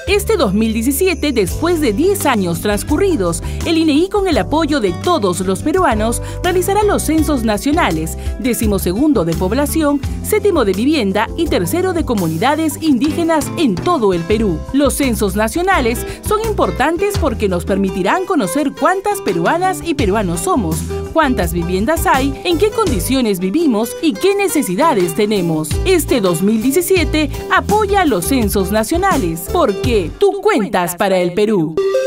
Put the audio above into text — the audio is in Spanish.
Este 2017, después de 10 años transcurridos, el Inei, con el apoyo de todos los peruanos, realizará los censos nacionales, 12º de población, 7º de vivienda y 3º de comunidades indígenas en todo el Perú. Los censos nacionales son importantes porque nos permitirán conocer cuántas peruanas y peruanos somos, cuántas viviendas hay, en qué condiciones vivimos y qué necesidades tenemos. Este 2017 apoya los censos nacionales, porque tú cuentas para el Perú.